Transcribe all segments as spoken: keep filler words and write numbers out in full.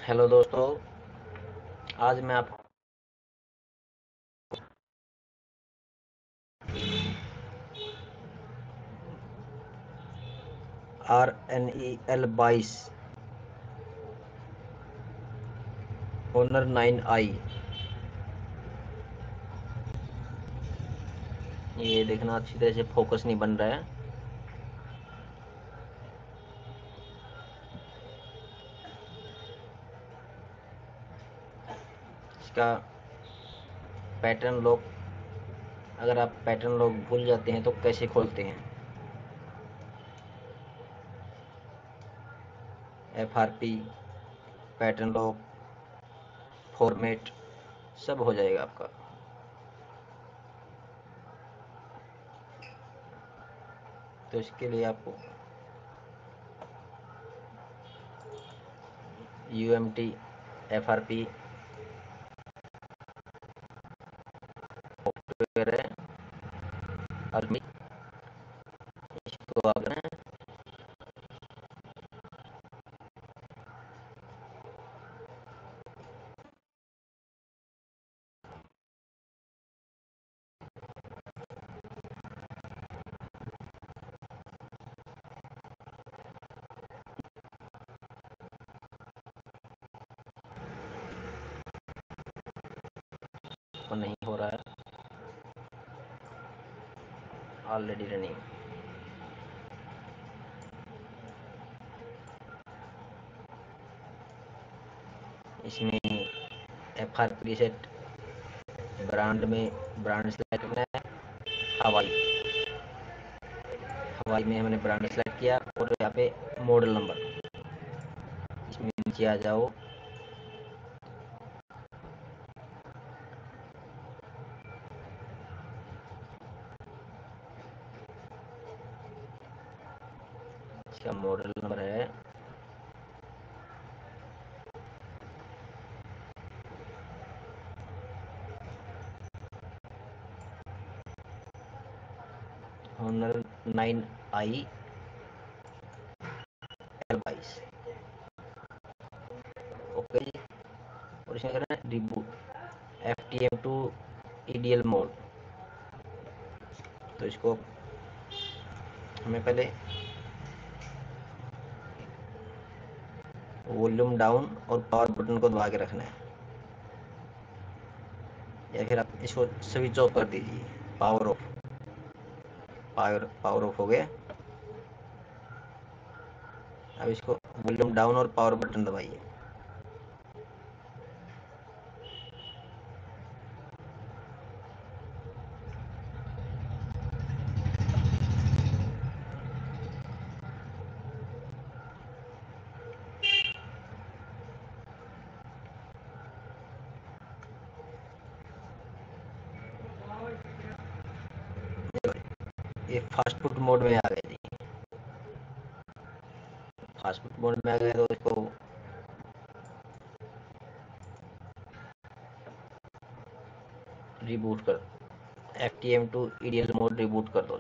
Hello दोस्तों। आज मैं आप आर एन ई एल बाईस ओनर नाइन आई, ये देखना अच्छी तरह से फोकस नहीं बन रहा है। इसका पैटर्न लॉक, अगर आप पैटर्न लॉक भूल जाते हैं तो कैसे खोलते हैं। F R P, pattern lock, format सब हो जाएगा आपका। तो इसके लिए आपको U M T, F R P software है, और इसको आप नहीं हो रहा है, ऑलरेडी रनिंग। इसमें F R P set, brand में ब्रांड सेलेक्ट करना है। हवाई हवाई में हमने ब्रांड सेलेक्ट किया और यहाँ पे मॉडल नंबर, इसमें नीचे आ जाओ। इसका मॉडल नंबर है ऑनर नाइन आई एल बाईस। ओके जी। और इसमें करना है reboot F T M to E D L mode. तो इसको हमें पहले वॉल्यूम डाउन और पावर बटन को दबा के रखना है, या फिर आप इसको स्विच ऑफ कर दीजिए। Power off, power power off हो गया। अब इसको वॉल्यूम डाउन और पावर बटन दबाइए। ये फास्ट फूड मोड में आ गया जी। फास्ट फूड मोड में आ गया तो इसको रिबूट कर, F T M to E D L mode reboot कर दो।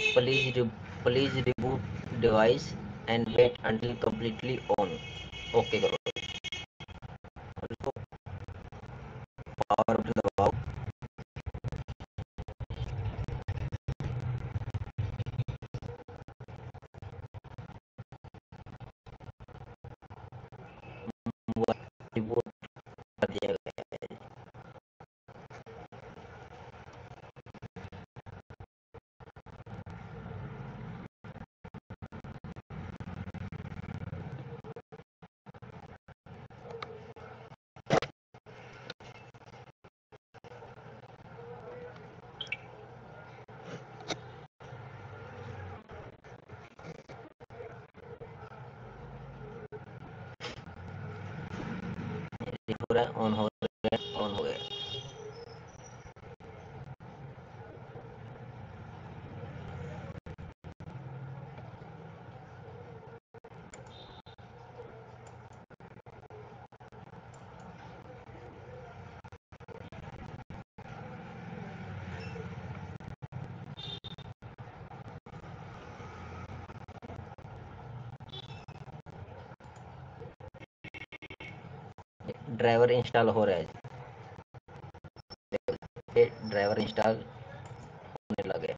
Please please reboot device and wait until completely on. Okay करो, पावर बटन दबाओ। रिबूट कर दिया गया है। पूरा ऑन हो गया, ऑन हो गया। ड्राइवर इंस्टॉल हो रहा है, ड्राइवर इंस्टॉल होने लगे।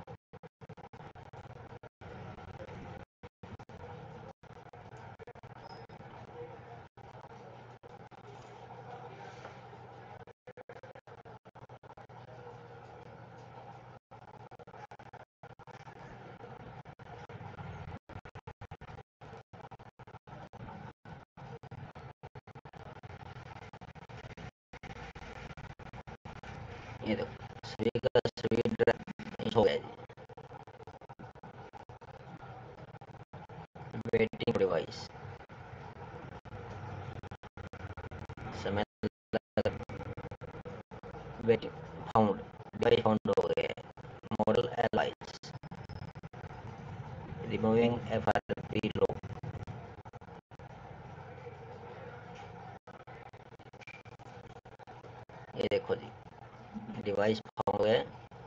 ये देखो सभी का सभी ड्राइवर हो गया जी। वेटिंग डिवाइस, समय वेटिंग फाउंड, डिवाइस फाउंड हो गया है। मॉडल एलाइज, रिमूविंग एफ आर पी लो। ये देखो जी, डिवाइस फाउंड है।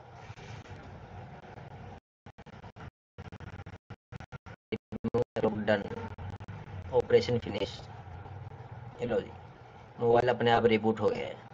Done, operation finish. ये लो जी, मोबाइल अपने आप रिबूट हो गया है।